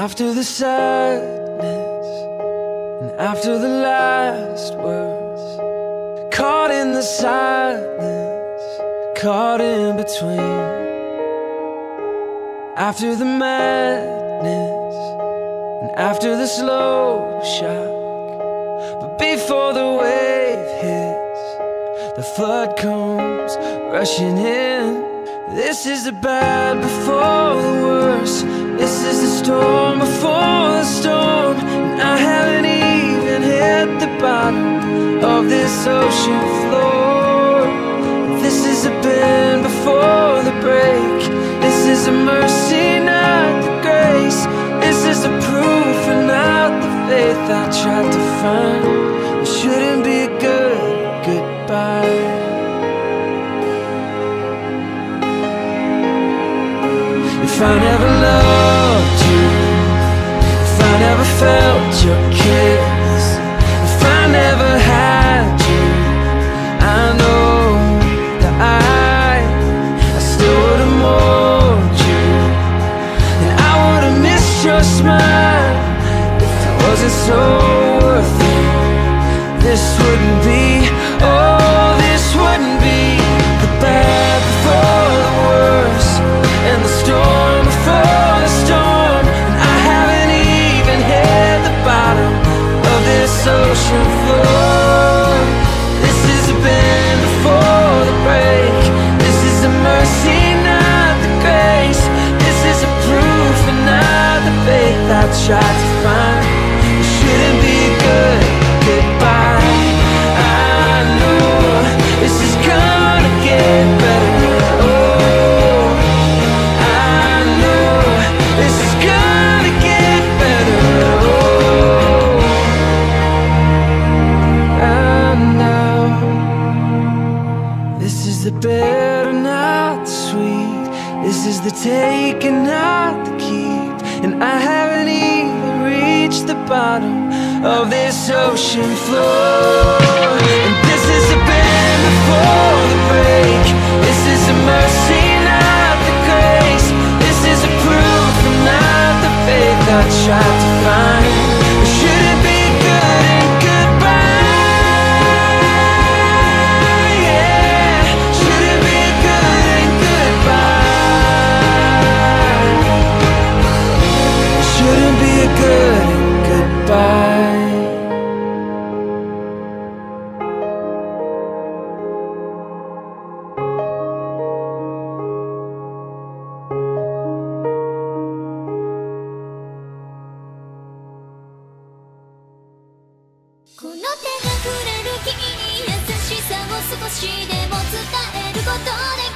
after the sadness, and after the last words, caught in the silence, caught in between. After the madness, and after the slow shock, but before the wave hits, the flood comes rushing in. This is the bad before the worst. This is the storm before the storm, and I haven't even hit the bottom of this ocean floor. This is a bend before the break. This is a mercy, not the grace. This is the proof and not the faith I tried to find. It shouldn't be a goodbye. If I never loved you, if I never felt your kiss, if I never had you, I know that I still would've mourned you, and I would've missed your smile. If it wasn't so worth it, this wouldn't be, oh, this wouldn't be the bad before the worst, and the storm before the storm, and I haven't even hit the bottom of this ocean floor. This is a bend before the break. This is a mercy, not the grace. This is a proof and not the faith I tried to find. It shouldn't be goodbye. I know this is gonna get better. The bitter, not the sweet. This is the take and not the keep. And I haven't even reached the bottom of this ocean floor. And this is the bend before the break. This is a mercy, not the grace. This is a proof and not the faith I tried to find. It shouldn't be good and goodbye. Goodbye. この手が触れる君に優しさを少しでも伝えることで